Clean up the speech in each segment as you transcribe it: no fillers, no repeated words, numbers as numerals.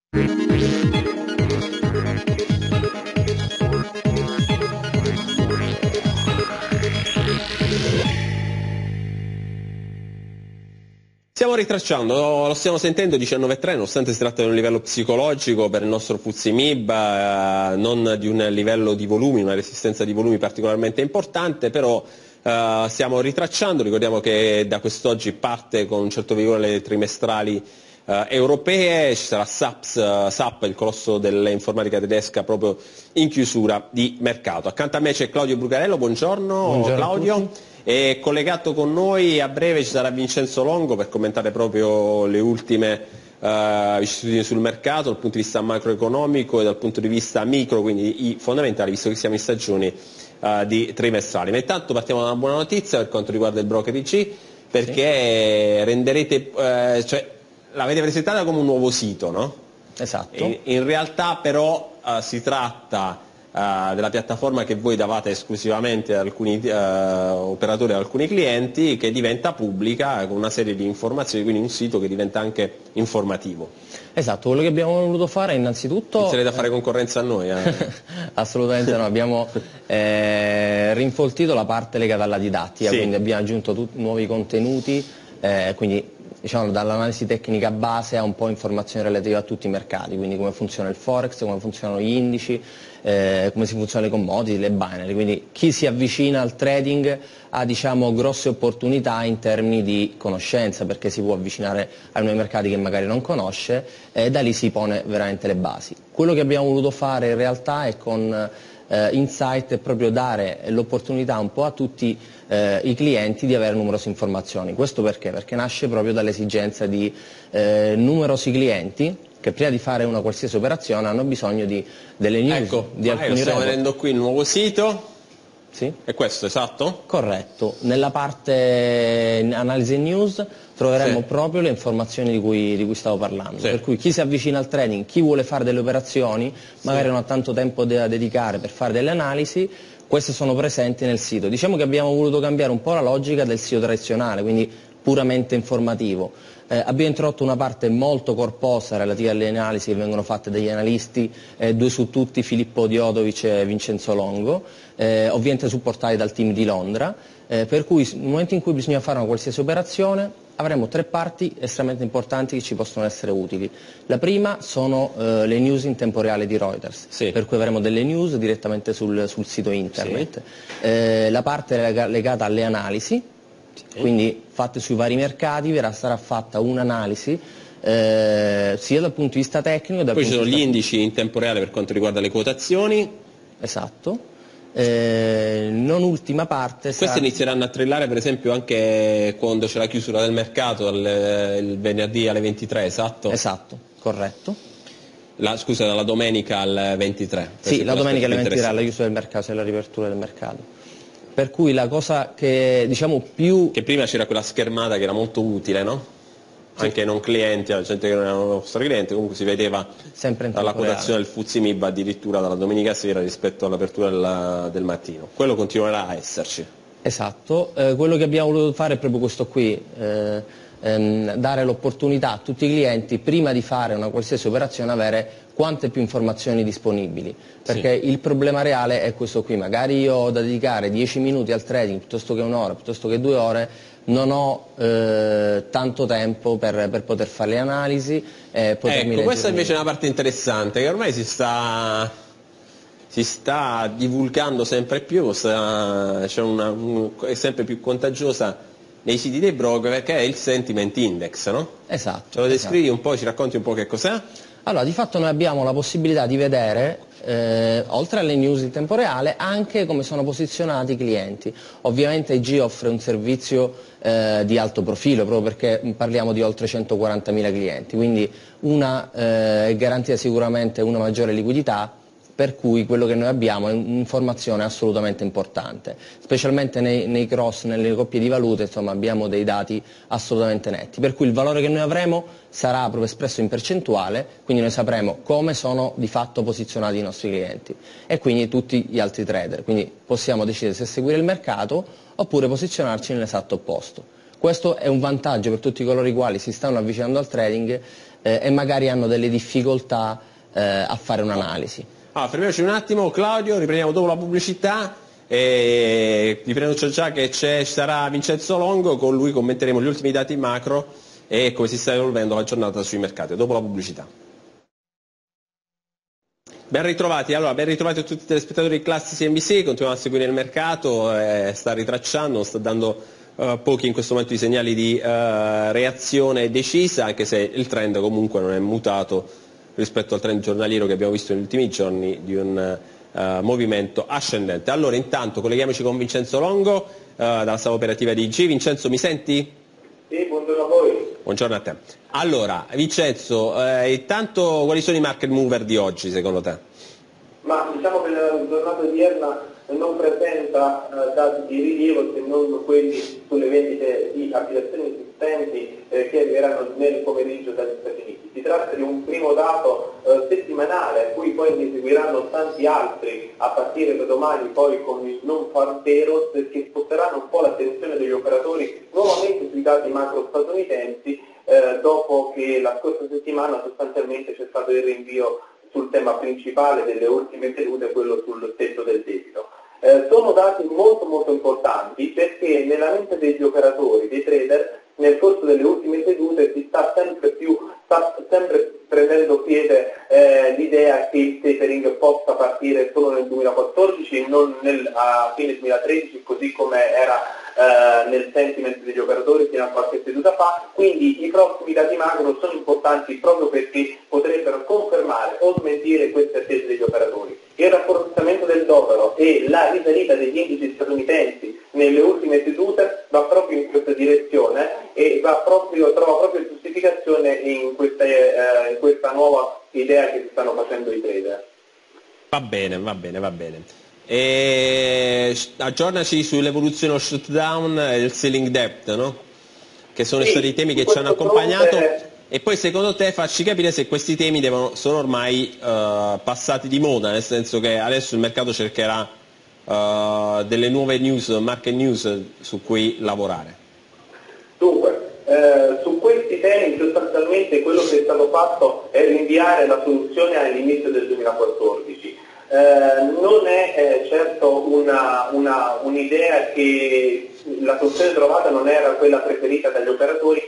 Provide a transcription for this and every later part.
Stiamo ritracciando, lo stiamo sentendo 19.3, nonostante si tratta di un livello psicologico per il nostro FTSE MIB, non di un livello di volumi, una resistenza di volumi particolarmente importante, però stiamo ritracciando. Ricordiamo che da quest'oggi parte con un certo vigore le trimestrali europee, ci sarà SAP, il colosso dell'informatica tedesca, proprio in chiusura di mercato. Accanto a me c'è Claudio Brugarello, buongiorno, Buongiorno Claudio. E collegato con noi a breve ci sarà Vincenzo Longo per commentare proprio le ultime vicissitudini sul mercato dal punto di vista macroeconomico e dal punto di vista micro, quindi i fondamentali, visto che siamo in stagioni di trimestrali. Ma intanto partiamo da una buona notizia per quanto riguarda il broker IG, perché renderete, cioè, l'avete presentata come un nuovo sito, no? Esatto. In realtà però si tratta della piattaforma che voi davate esclusivamente ad alcuni operatori, ad alcuni clienti, che diventa pubblica con una serie di informazioni, quindi un sito che diventa anche informativo. Esatto, quello che abbiamo voluto fare innanzitutto... Inizierete a fare concorrenza a noi? Assolutamente no, abbiamo rinfoltito la parte legata alla didattica, Sì. quindi abbiamo aggiunto nuovi contenuti, quindi diciamo dall'analisi tecnica base a un po' informazioni relative a tutti i mercati, quindi come funziona il Forex, come funzionano gli indici, come si funzionano le commodity, le binary, quindi chi si avvicina al trading ha, diciamo, grosse opportunità in termini di conoscenza, perché si può avvicinare a nuovi mercati che magari non conosce e da lì si pone veramente le basi. Quello che abbiamo voluto fare in realtà è con Insight è proprio dare l'opportunità un po' a tutti i clienti di avere numerose informazioni. Questo perché? Perché nasce proprio dall'esigenza di numerosi clienti che prima di fare una qualsiasi operazione hanno bisogno di delle news, Ecco, di alcuni stiamo report. vedendo qui il nuovo sito. Sì? È questo, esatto? Corretto. Nella parte analisi e news troveremo proprio le informazioni di cui stavo parlando. Per cui chi si avvicina al trading, chi vuole fare delle operazioni, magari non ha tanto tempo da dedicare per fare delle analisi, queste sono presenti nel sito. Diciamo che abbiamo voluto cambiare un po' la logica del sito tradizionale, quindi puramente informativo. Abbiamo introdotto una parte molto corposa relativa alle analisi che vengono fatte dagli analisti, due su tutti, Filippo Diodovic e Vincenzo Longo, ovviamente supportati dal team di Londra, per cui nel momento in cui bisogna fare una qualsiasi operazione avremo tre parti estremamente importanti che ci possono essere utili. La prima sono le news in tempo reale di Reuters, per cui avremo delle news direttamente sul sito internet. La parte legata alle analisi, quindi fatte sui vari mercati, sarà fatta un'analisi sia dal punto di vista tecnico... Poi ci sono gli indici in tempo reale per quanto riguarda le quotazioni. Esatto. Non ultima parte... Queste inizieranno a trillare per esempio anche quando c'è la chiusura del mercato, il venerdì alle 23, esatto? Esatto, corretto. Scusa, dalla domenica al 23. Sì, la domenica alle 23 alla chiusura del mercato, è la riapertura del mercato. Per cui la cosa che diciamo più... Che prima c'era quella schermata che era molto utile, no? Anche ai non clienti, alla gente che non era nostro cliente, comunque si vedeva sempre dalla quotazione del FTSE MIB addirittura dalla domenica sera rispetto all'apertura del mattino. Quello continuerà a esserci. Esatto, quello che abbiamo voluto fare è proprio questo qui, dare l'opportunità a tutti i clienti prima di fare una qualsiasi operazione avere quante più informazioni disponibili, perché il problema reale è questo qui, magari io ho da dedicare 10 minuti al trading piuttosto che un'ora, piuttosto che 2 ore, non ho tanto tempo per poter fare le analisi e potermi Ecco, questa invece è una parte interessante, che ormai si sta divulgando sempre più, è sempre più contagiosa nei siti dei broker, perché è il sentiment index, no? Esatto. Ce lo descrivi un po', ci racconti un po' che cos'è? Allora, di fatto noi abbiamo la possibilità di vedere, oltre alle news in tempo reale, anche come sono posizionati i clienti. Ovviamente IG offre un servizio di alto profilo, proprio perché parliamo di oltre 140.000 clienti, quindi una garantita sicuramente una maggiore liquidità, per cui quello che noi abbiamo è un'informazione assolutamente importante, specialmente nei cross, nelle coppie di valute, insomma abbiamo dei dati assolutamente netti, per cui il valore che noi avremo sarà proprio espresso in percentuale, quindi noi sapremo come sono di fatto posizionati i nostri clienti e quindi tutti gli altri trader, quindi possiamo decidere se seguire il mercato oppure posizionarci nell'esatto opposto. Questo è un vantaggio per tutti coloro i quali si stanno avvicinando al trading e magari hanno delle difficoltà a fare un'analisi. Fermiamoci un attimo, Claudio, riprendiamo dopo la pubblicità e vi preannuncio già che ci sarà Vincenzo Longo, con lui commenteremo gli ultimi dati macro e come si sta evolvendo la giornata sui mercati, dopo la pubblicità. Ben ritrovati, allora ben ritrovati a tutti i telespettatori di Class CNBC, continuiamo a seguire il mercato, sta ritracciando, sta dando pochi in questo momento i segnali di reazione decisa, anche se il trend comunque non è mutato rispetto al trend giornaliero che abbiamo visto negli ultimi giorni di un movimento ascendente. Allora intanto colleghiamoci con Vincenzo Longo dalla sala operativa di IG. Vincenzo, mi senti? Sì, buongiorno a voi. Buongiorno a te. Allora Vincenzo, intanto quali sono i market mover di oggi secondo te? Ma diciamo che la giornata odierna non presenta dati di rilievo se non quelli sulle vendite di abitazioni esistenti che arriveranno nel pomeriggio dagli Stati Uniti. Si tratta di un primo dato settimanale a cui poi ne seguiranno tanti altri a partire da domani poi con il non farm payrolls che sposteranno un po' l'attenzione degli operatori nuovamente sui dati macro statunitensi dopo che la scorsa settimana sostanzialmente c'è stato il rinvio sul tema principale delle ultime sedute, quello sul tetto del debito. Sono dati molto importanti perché nella mente degli operatori, dei trader, nel corso delle ultime sedute si sta sempre prendendo piede l'idea che il tapering possa partire solo nel 2014 e non a fine 2013, così come era nel sentiment degli operatori fino a qualche seduta fa. Quindi i prossimi dati macro sono importanti proprio perché potrebbero confermare o smentire queste attese degli operatori. Il rafforzamento del dollaro e la risalita degli indici statunitensi nelle ultime sedute va proprio in questa direzione e trova proprio giustificazione in questa nuova idea che si stanno facendo i trader. Va bene. Aggiornaci sull'evoluzione dello shutdown e il ceiling debt, no? Che sono stati i temi che ci hanno accompagnato. E poi secondo te facci capire se questi temi sono ormai passati di moda, nel senso che adesso il mercato cercherà delle nuove news, market news su cui lavorare. Dunque, su questi temi sostanzialmente quello che è stato fatto è rinviare la soluzione all'inizio del 2014. Non è certo un'idea che la soluzione trovata non era quella preferita dagli operatori,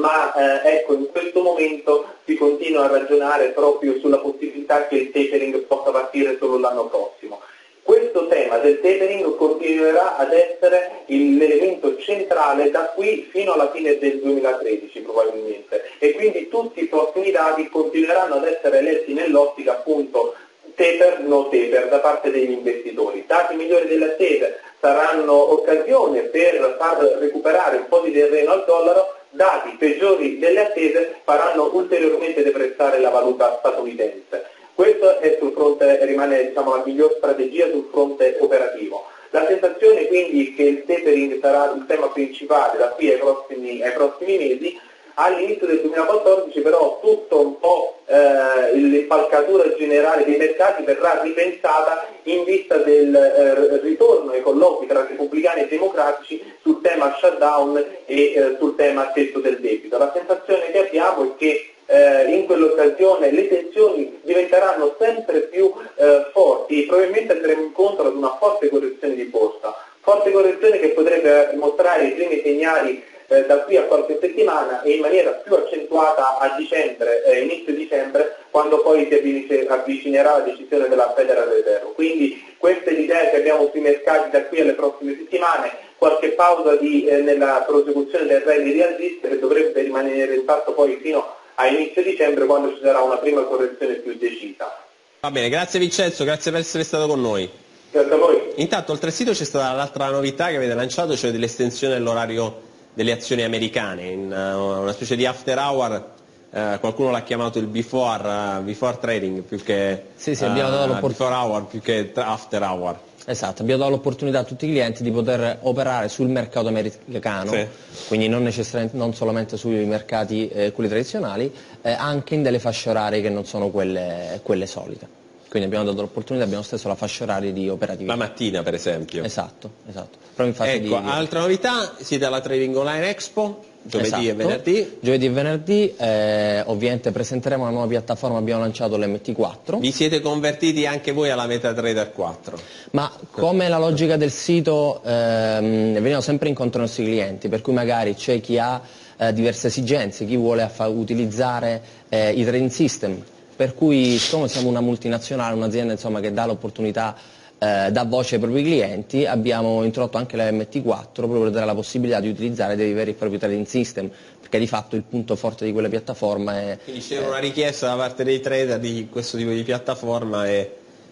ma ecco, in questo momento si continua a ragionare proprio sulla possibilità che il tapering possa partire solo l'anno prossimo. Questo tema del tapering continuerà ad essere l'elemento centrale da qui fino alla fine del 2013 probabilmente, e quindi tutti i prossimi dati continueranno ad essere letti nell'ottica appunto taper, no taper da parte degli investitori. Dati migliori delle attese saranno occasione per far recuperare un po' di terreno al dollaro, dati peggiori delle attese faranno ulteriormente deprezzare la valuta statunitense. Questo è sul fronte, rimane la miglior strategia sul fronte operativo. La sensazione quindi che il tapering sarà il tema principale da qui ai prossimi mesi. All'inizio del 2014 però tutto un po' l'impalcatura generale dei mercati verrà ripensata in vista del ritorno ai colloqui tra repubblicani e democratici sul tema shutdown e sul tema tetto del debito. La sensazione che abbiamo è che in quell'occasione le tensioni diventeranno sempre più forti e probabilmente andremo incontro ad una forte correzione di borsa, forte correzione che potrebbe mostrare i primi segnali da qui a qualche settimana e in maniera più accentuata a dicembre, inizio dicembre, quando poi si avvicinerà la decisione della Federal Reserve. Quindi questa è l'idea che abbiamo sui mercati da qui alle prossime settimane, qualche pausa nella prosecuzione del rally rialzista che dovrebbe rimanere intatto poi fino a inizio dicembre, quando ci sarà una prima correzione più decisa. Va bene, grazie Vincenzo, grazie per essere stato con noi. Grazie a voi. Intanto oltre al sito c'è stata l'altra novità che avete lanciato, cioè dell'estensione dell'orario delle azioni americane, in una specie di after hour, qualcuno l'ha chiamato il before trading più che abbiamo dato before hour più che after hour. Esatto, abbiamo dato l'opportunità a tutti i clienti di poter operare sul mercato americano, quindi non solamente sui mercati quelli tradizionali, anche in delle fasce orarie che non sono quelle solite. Quindi abbiamo dato l'opportunità, abbiamo stesso la fascia oraria di operatività. La mattina per esempio. Esatto. Proprio in fase ecco, altra novità, siete alla Trading Online Expo, Giovedì e venerdì. Giovedì e venerdì, ovviamente presenteremo una nuova piattaforma, abbiamo lanciato l'MT4. Vi siete convertiti anche voi alla MetaTrader 4? Ma come la logica del sito, veniamo sempre incontro ai nostri clienti, per cui magari c'è chi ha diverse esigenze, chi vuole utilizzare i trading system, per cui siccome siamo una multinazionale, un'azienda insomma, che dà l'opportunità, dà voce ai propri clienti, abbiamo introdotto anche la MT4 proprio per dare la possibilità di utilizzare dei veri e propri trading system, perché di fatto il punto forte di quella piattaforma è... Quindi c'era una richiesta da parte dei trader di questo tipo di piattaforma e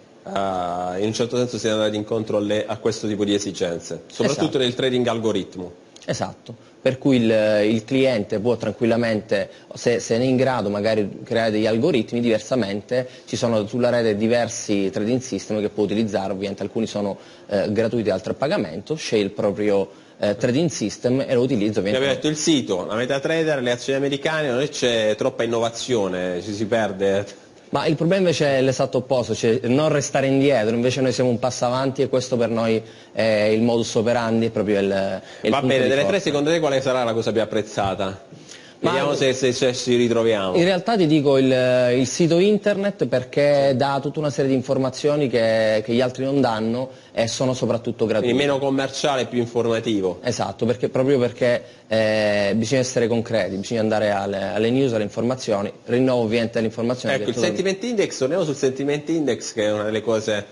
in un certo senso siamo andati incontro a questo tipo di esigenze, soprattutto nel trading algoritmo. Esatto, per cui il cliente può tranquillamente, se ne è in grado, magari creare degli algoritmi. Diversamente ci sono sulla rete diversi trading system che può utilizzare, ovviamente alcuni sono gratuiti, altri a pagamento, sceglie il proprio trading system e lo utilizza. Abbiamo detto il sito, la MetaTrader, le azioni americane, non c'è troppa innovazione, ci si perde. Ma il problema invece è l'esatto opposto, cioè non restare indietro, invece noi siamo un passo avanti e questo per noi è il modus operandi, è proprio il Va bene, delle tre secondo te quale sarà la cosa più apprezzata? Vediamo se ci ritroviamo. In realtà ti dico il sito internet, perché dà tutta una serie di informazioni che gli altri non danno e sono soprattutto gratuite. Quindi meno commerciale e più informativo. Esatto, proprio perché bisogna essere concreti, bisogna andare alle news, alle informazioni. Rinnovo ovviamente le informazioni. Ecco, il sentiment index, torniamo sul sentiment index, che è una delle cose...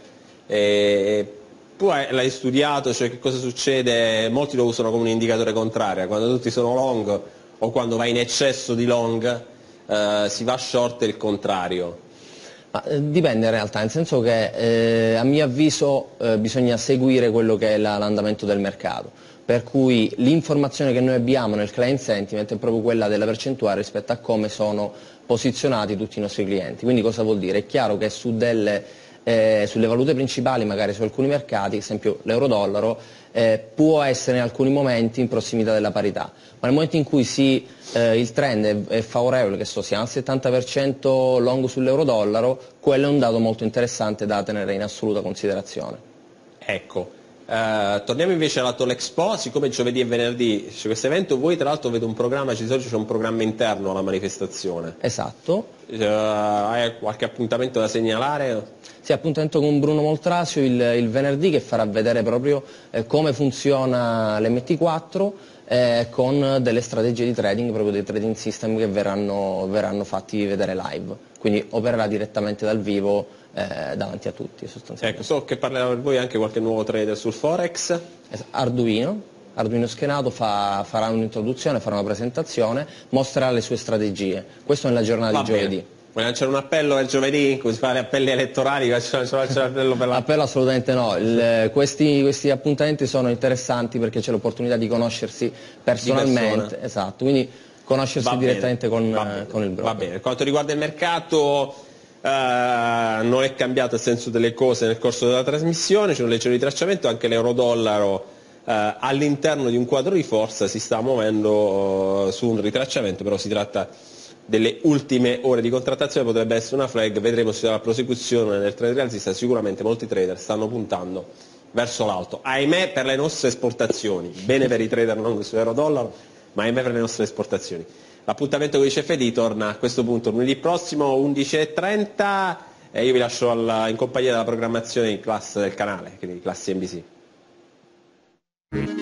tu l'hai studiato, cioè che cosa succede? Molti lo usano come un indicatore contrario, quando tutti sono long o quando va in eccesso di long si va short e il contrario. Ma, dipende in realtà, nel senso che a mio avviso bisogna seguire quello che è l'andamento del mercato, per cui l'informazione che noi abbiamo nel client sentiment è proprio quella della percentuale rispetto a come sono posizionati tutti i nostri clienti. Quindi cosa vuol dire? È chiaro che sulle valute principali, magari su alcuni mercati, ad esempio l'euro-dollaro, può essere in alcuni momenti in prossimità della parità, ma nel momento in cui il trend è favorevole, che siamo al 70% long sull'euro-dollaro, quello è un dato molto interessante da tenere in assoluta considerazione. Ecco, torniamo invece alla Tolexpo, siccome giovedì e venerdì c'è questo evento, voi tra l'altro avete un programma, c'è un programma interno alla manifestazione. Esatto. Hai qualche appuntamento da segnalare? Sì, appuntamento con Bruno Moltrasio il venerdì, che farà vedere proprio come funziona l'MT4 con delle strategie di trading, proprio dei trading system che verranno fatti vedere live, quindi opererà direttamente dal vivo davanti a tutti sostanzialmente. Ecco, so che parlerà per voi anche qualche nuovo trader sul Forex. Arduino schenato farà un'introduzione, farà una presentazione, mostrerà le sue strategie. Questo nella giornata di giovedì. Vuoi lanciare un appello per giovedì, come si fa le appelli elettorali? Appello assolutamente no, questi appuntamenti sono interessanti perché c'è l'opportunità di conoscersi personalmente, esatto, quindi conoscersi direttamente con il broker. Va bene, per quanto riguarda il mercato non è cambiato il senso delle cose nel corso della trasmissione, c'è un leggero ritracciamento, anche l'euro-dollaro all'interno di un quadro di forza si sta muovendo su un ritracciamento, però si tratta delle ultime ore di contrattazione, potrebbe essere una flag, vedremo se sarà prosecuzione nel trade rialzista. Sicuramente molti trader stanno puntando verso l'alto, ahimè per le nostre esportazioni, bene per i trader non sull'euro-dollaro, ma ahimè per le nostre esportazioni. L'appuntamento con i CFD torna a questo punto lunedì prossimo 11:30 e io vi lascio in compagnia della programmazione in classe del canale, quindi classi NBC.